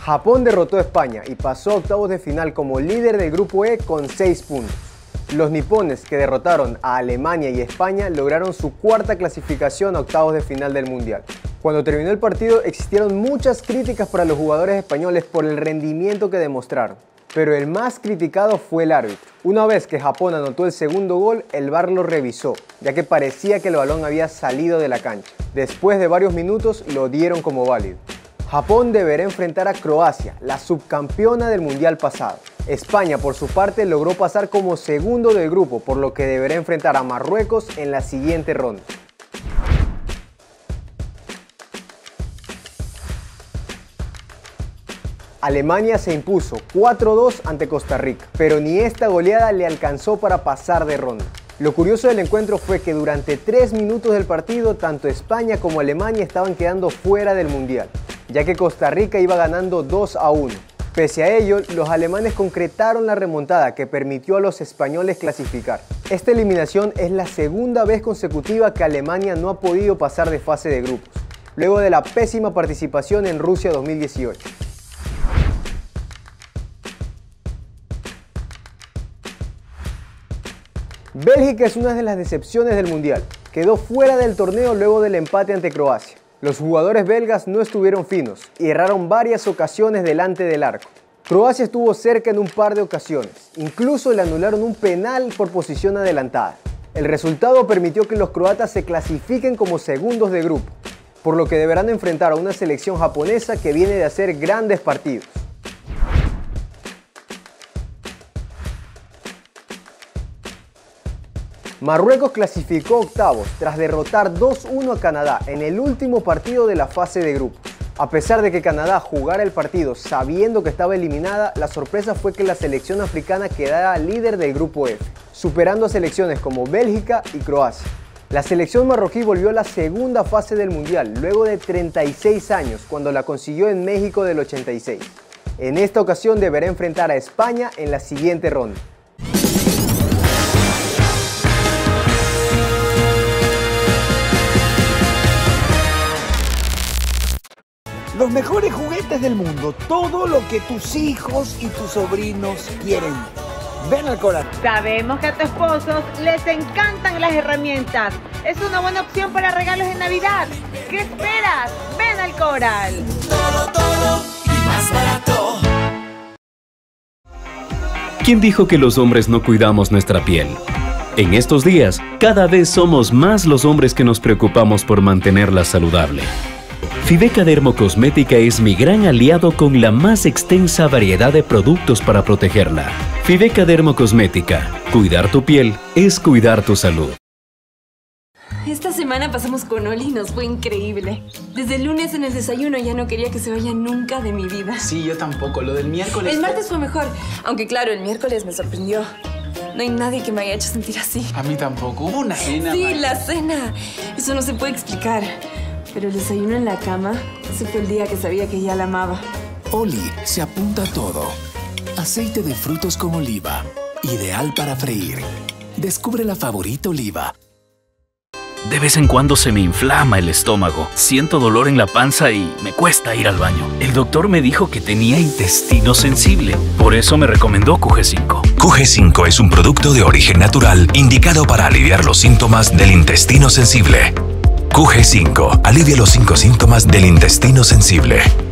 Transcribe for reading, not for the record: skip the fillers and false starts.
Japón derrotó a España y pasó a octavos de final como líder del grupo E con 6 puntos. Los nipones, que derrotaron a Alemania y España, lograron su cuarta clasificación a octavos de final del Mundial. Cuando terminó el partido existieron muchas críticas para los jugadores españoles por el rendimiento que demostraron, pero el más criticado fue el árbitro. Una vez que Japón anotó el segundo gol, el VAR lo revisó, ya que parecía que el balón había salido de la cancha. Después de varios minutos lo dieron como válido. Japón deberá enfrentar a Croacia, la subcampeona del Mundial pasado. España, por su parte, logró pasar como segundo del grupo, por lo que deberá enfrentar a Marruecos en la siguiente ronda. Alemania se impuso 4-2 ante Costa Rica, pero ni esta goleada le alcanzó para pasar de ronda. Lo curioso del encuentro fue que durante 3 minutos del partido, tanto España como Alemania estaban quedando fuera del Mundial, ya que Costa Rica iba ganando 2-1. Pese a ello, los alemanes concretaron la remontada que permitió a los españoles clasificar. Esta eliminación es la segunda vez consecutiva que Alemania no ha podido pasar de fase de grupos, luego de la pésima participación en Rusia 2018. Bélgica es una de las decepciones del Mundial. Quedó fuera del torneo luego del empate ante Croacia. Los jugadores belgas no estuvieron finos y erraron varias ocasiones delante del arco. Croacia estuvo cerca en un par de ocasiones. Incluso le anularon un penal por posición adelantada. El resultado permitió que los croatas se clasifiquen como segundos de grupo, por lo que deberán enfrentar a una selección japonesa que viene de hacer grandes partidos. Marruecos clasificó octavos tras derrotar 2-1 a Canadá en el último partido de la fase de grupos. A pesar de que Canadá jugara el partido sabiendo que estaba eliminada, la sorpresa fue que la selección africana quedara líder del grupo F, superando a selecciones como Bélgica y Croacia. La selección marroquí volvió a la segunda fase del Mundial luego de 36 años, cuando la consiguió en México del 86. En esta ocasión deberá enfrentar a España en la siguiente ronda. Los mejores juguetes del mundo, todo lo que tus hijos y tus sobrinos quieren. Ven al Coral. Sabemos que a tus esposos les encantan las herramientas. Es una buena opción para regalos de Navidad. ¿Qué esperas? Ven al Coral. Todo y más barato. ¿Quién dijo que los hombres no cuidamos nuestra piel? En estos días, cada vez somos más los hombres que nos preocupamos por mantenerla saludable. Fibeca Dermocosmética es mi gran aliado con la más extensa variedad de productos para protegerla. Fibeca Dermocosmética. Cuidar tu piel es cuidar tu salud. Esta semana pasamos con Oli y nos fue increíble. Desde el lunes en el desayuno ya no quería que se vaya nunca de mi vida. Sí, yo tampoco. Lo del miércoles... El martes fue mejor, aunque claro, el miércoles me sorprendió. No hay nadie que me haya hecho sentir así. A mí tampoco. Hubo una cena. Sí, la cena. Eso no se puede explicar. Pero el desayuno en la cama, ese fue el día que sabía que ya la amaba. Oli se apunta a todo. Aceite de frutos con oliva. Ideal para freír. Descubre la favorita oliva. De vez en cuando se me inflama el estómago. Siento dolor en la panza y me cuesta ir al baño. El doctor me dijo que tenía intestino sensible. Por eso me recomendó QG5. QG5 es un producto de origen natural indicado para aliviar los síntomas del intestino sensible. QG5 alivia los 5 síntomas del intestino sensible.